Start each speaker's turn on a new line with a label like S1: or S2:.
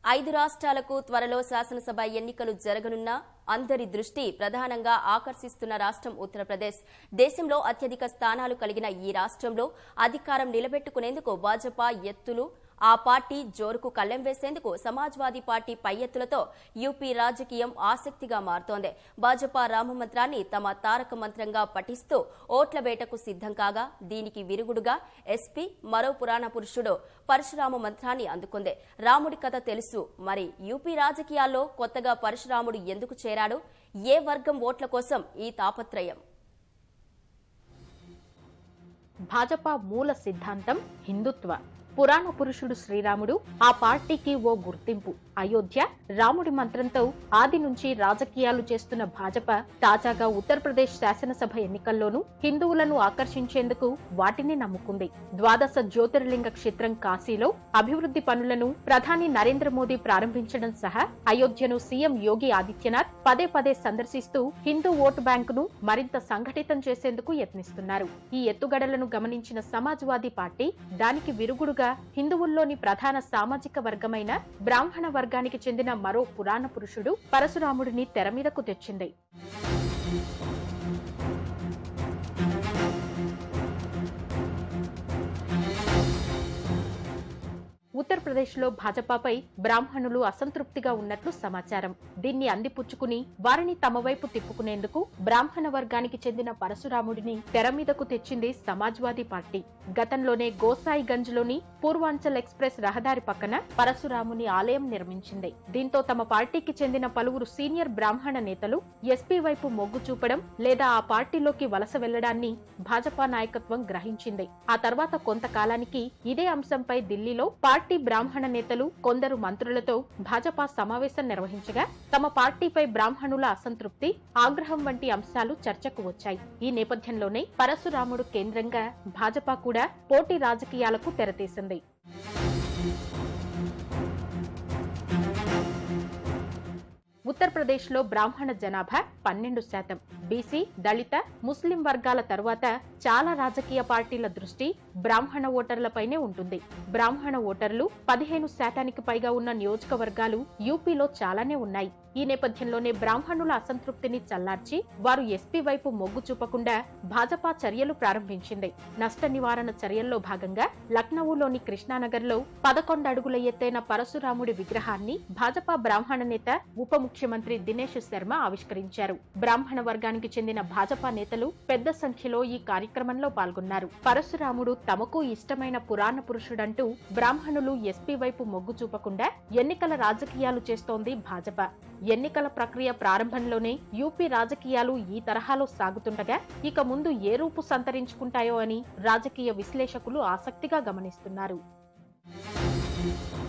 S1: 5 రాష్ట్రాలకు త్వరలో శాసనసభ ఎన్నికలు జరగనున్న అందరి దృష్టి ప్రధానంగా ఆకర్షిస్తున్న రాష్ట్రం ఉత్తరప్రదేశ్. దేశంలో అత్యధిక స్థానాలు కలిగిన ఈ రాష్ట్రంలో అధికారం నిలబెట్టుకునేందుకు భాజపా ఎత్తులు, ఆ పార్టీ జోరుకు కళ్లెం వేసేందుకు సమాజ్వాదీ పార్టీ పై ఎత్తులతో యూపీ రాజకీయం ఆసక్తిగా మారుతోంది. భాజపా రామమంత్రాన్ని తమ తారక మంత్రంగా పఠిస్తూ ఓట్ల వేటకు సిద్ధం కాగా, దీనికి విరుగుడుగా ఎస్పీ మరో పురాణ పురుషుడు పరశురామ మంత్రాన్ని అందుకుంది. రాముడి కథ తెలుసు, మరి యూపీ రాజకీయాల్లో కొత్తగా పరశురాముడు ఎందుకు చేరాడు? ఏ వర్గం ఓట్ల కోసం ఈ తాపత్రయం?
S2: భాజపా మూల సిద్ధాంతం హిందుత్వ. పురాణ పురుషుడు శ్రీరాముడు, ఆ పార్టీకి ఓ గుర్తింపు. అయోధ్య, రాముడి మంత్రంతో ఆది నుంచి రాజకీయాలు చేస్తున్న భాజపా తాజాగా ఉత్తరప్రదేశ్ శాసనసభ ఎన్నికల్లోనూ హిందువులను ఆకర్షించేందుకు వాటిని నమ్ముకుంది. ద్వాదశ జ్యోతిర్లింగ క్షేత్రం కాశీలో అభివృద్ధి పనులను ప్రధాని నరేంద్ర మోదీ ప్రారంభించడం సహా అయోధ్యను సీఎం యోగి ఆదిత్యనాథ్ పదే పదే సందర్శిస్తూ హిందూ ఓటు బ్యాంకును మరింత సంఘటితం చేసేందుకు యత్నిస్తున్నారు. ఈ ఎత్తుగడలను గమనించిన సమాజ్వాదీ పార్టీ దానికి విరుగుడుగా హిందువుల్లోని ప్రధాన సామాజిక వర్గమైన బ్రాహ్మణ వర్గానికి చెందిన మరో పురాణ పురుషుడు పరశురాముడిని తెరమీదకు తెచ్చింది. ఉత్తరప్రదేశ్ లో భాజపాపై బ్రాహ్మణులు అసంతృప్తిగా ఉన్నట్లు సమాచారం. దీన్ని అందిపుచ్చుకుని వారిని తమ వైపు తిప్పుకునేందుకు బ్రాహ్మణ వర్గానికి చెందిన పరశురాముడిని తెరమీదకు తెచ్చింది సమాజ్వాదీ పార్టీ. గతంలోనే గోసాయిగంజ్ లోని పూర్వాంచల్ ఎక్స్ప్రెస్ రహదారి పక్కన పరశురాముని ఆలయం నిర్మించింది. దీంతో తమ పార్టీకి చెందిన పలువురు సీనియర్ బ్రాహ్మణ నేతలు ఎస్పీ వైపు మొగ్గు చూపడం లేదా ఆ పార్టీలోకి వలస వెళ్లడాన్ని భాజపా నాయకత్వం గ్రహించింది. ఆ తర్వాత కొంతకాలానికి ఇదే అంశంపై ఢిల్లీలో పార్టీ బ్రాహ్మణ నేతలు కొందరు మంత్రులతో భాజపా సమావేశం నిర్వహించగా తమ పార్టీపై బ్రాహ్మణుల అసంతృప్తి, ఆగ్రహం వంటి అంశాలు చర్చకు వచ్చాయి. ఈ నేపథ్యంలోనే పరశురాముడు కేంద్రంగా భాజపా కూడా పోటీ రాజకీయాలకు తెరతీసింది. ఉత్తరప్రదేశ్ లో బ్రాహ్మణ జనాభా 12%. బీసీ, దళిత, ముస్లిం వర్గాల తరువాత చాలా రాజకీయ పార్టీల దృష్టి బ్రాహ్మణ ఓటర్లపైనే ఉంటుంది. బ్రాహ్మణ ఓటర్లు 15% పైగా ఉన్న నియోజకవర్గాలు యూపీలో చాలానే ఉన్నాయి. ఈ నేపథ్యంలోనే బ్రాహ్మణుల అసంతృప్తిని చల్లార్చి వారు ఎస్పీ వైపు మొగ్గు చూపకుండా భాజపా చర్యలు ప్రారంభించింది. నష్ట నివారణ చర్యల్లో భాగంగా లక్నవూలోని కృష్ణానగర్లో 11 అడుగుల ఎత్తైన పరశురాముడి విగ్రహాన్ని భాజపా బ్రాహ్మణ నేత ఉప ముఖ్యమంత్రి దినేష్ శర్మ ఆవిష్కరించారు. బ్రాహ్మణ వర్గానికి చెందిన భాజపా నేతలు పెద్ద సంఖ్యలో ఈ కార్యక్రమంలో పాల్గొన్నారు. పరశురాముడు తమకు ఇష్టమైన పురాణ పురుషుడంటూ బ్రాహ్మణులు ఎస్పీ వైపు మొగ్గు చూపకుండా ఎన్నికల రాజకీయాలు చేస్తోంది భాజపా. ఎన్నికల ప్రక్రియ ప్రారంభంలోనే యూపీ రాజకీయాలు ఈ తరహాలో సాగుతుండగా ఇక ముందు ఏ రూపు సంతరించుకుంటాయో అని రాజకీయ విశ్లేషకులు ఆసక్తిగా గమనిస్తున్నారు.